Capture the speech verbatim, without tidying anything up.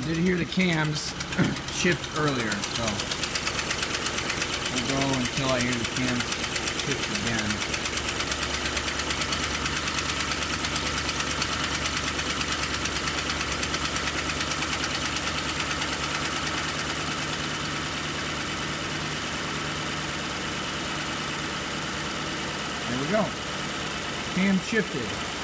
did hear the cams shift earlier, so we'll go until I hear the cams shift again. There we go. Cam shifted.